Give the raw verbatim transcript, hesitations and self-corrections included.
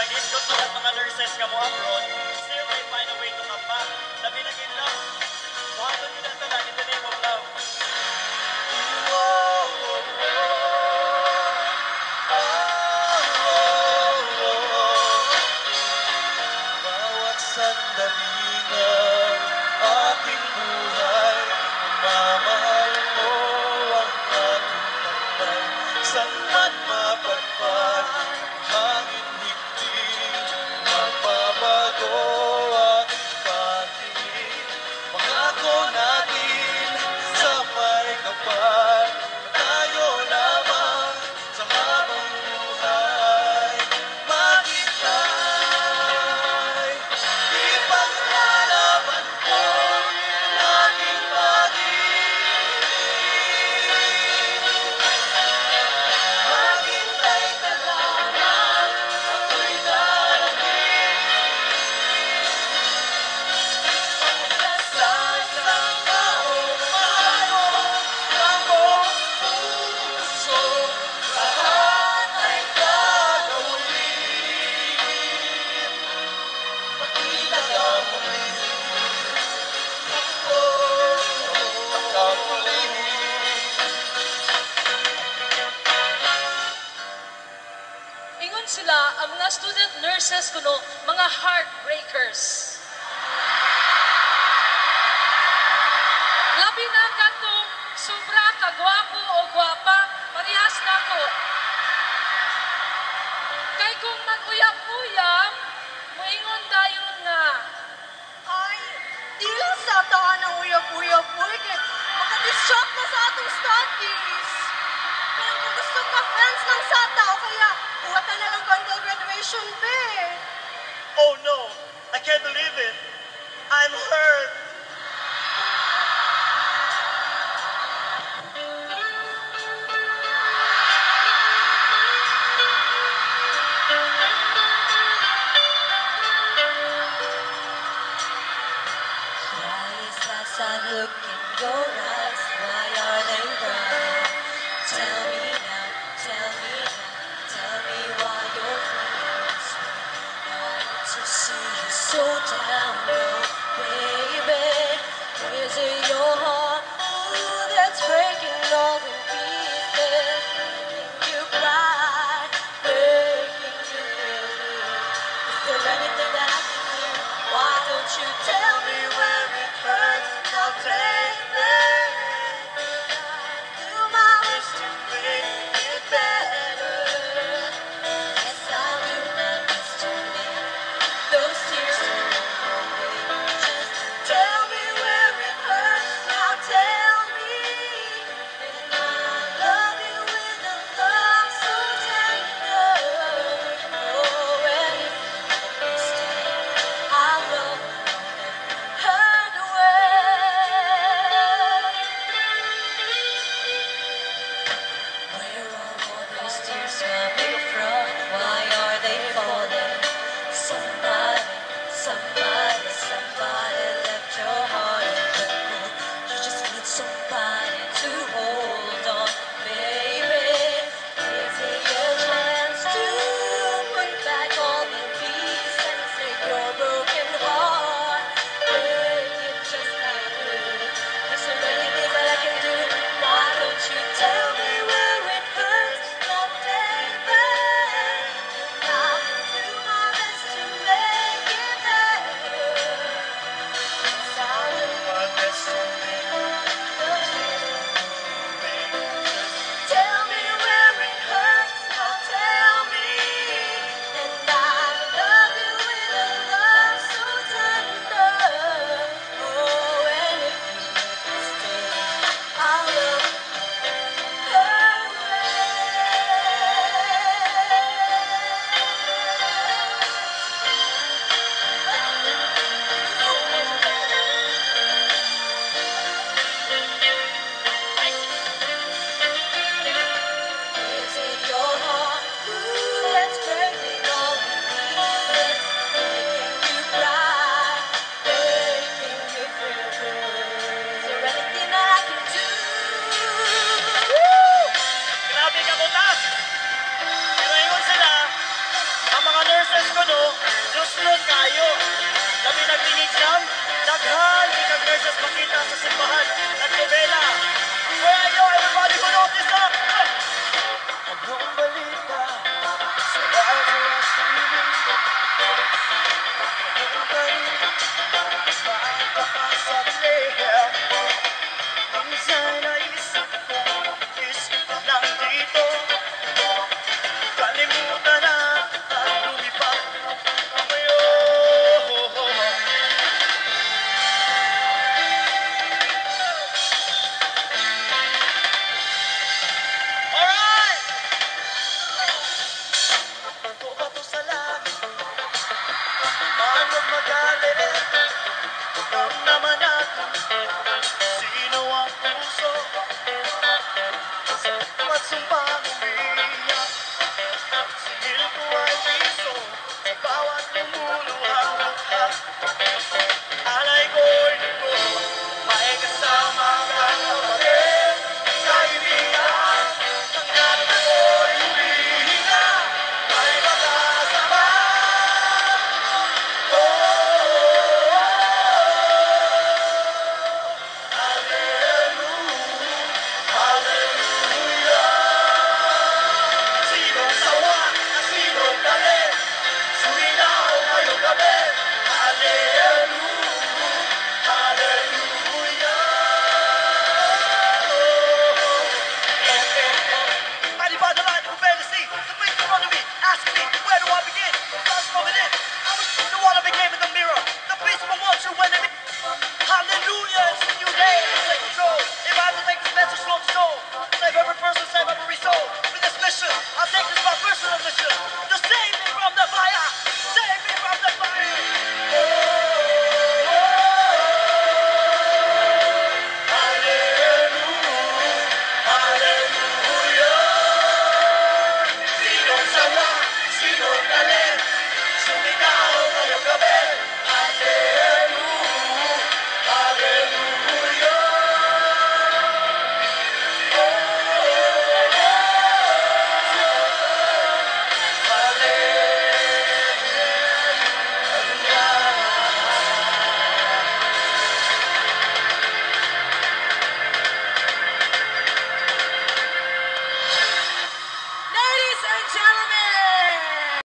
Discos mo at mga nurses ka mo abroad, still they find a way to come back. Labi na in love. Buhaton yun ang tanan in the name of love. Bawat sandali ng ating buhay, mamahal mo ang ating taglay. Saan man mapadpad, hangin higpit, magbabago ating patingin. Pangako natin sa may kapal, tayo lamang sa habang buhay. Maghintay, ipaglalaban ko laging pag-ibig. Maghintay ka lamang, ako'y darating. Sa isang taong mahal mo ng buong puso, lahat ay gagawin. Makita ka muli, oh, ka muli. Ingon sila, ang mga student nurses kuno, mga heartbreakers. Labi na katong sobra ka gwapo o gwapa, parehas na ko. Kay kung mag-uyap-uyap, moingon dayon nga. Ay, di lang sa taan ang uyab-uyab mo. Kaya makadistract na sa atong studies. Pero kung gusto ka friends ng sata, o kaya buhatan na lang ko until graduation, be. Oh no, I can't believe it. I'm hurt. Why is that sad look in your eyes? Why are they bright? Tell me now, tell me now, tell me why you're feeling this way. I want to see you so down low, baby. beses makita sa simbahan at nobela. Where are you, everybody who knows this song? Anong balita sa bago at piling? Anong balita Makakasaglehem. Minsan naisip ko, isip ka lang dito. Kalimutan na at lumipat ngayon. Alright! Bato-bato sa langit, huwag magalit. Ikaw naman ako, sino ang puso? At sumpang umiyak, singil ko ay piso, sa bawat lumuluhang mukha. Alay ko'y dugo, may kasama kang kapatid, kaibigan. Tanggap ako'y humihinga, may makasama. Sinong sawa at sinong galit, suminaw ngayong gabi. Hallelujah, hallelujah. Eh, eh, oh. Anybody like to see the face in front of me? Ask me, where do I begin?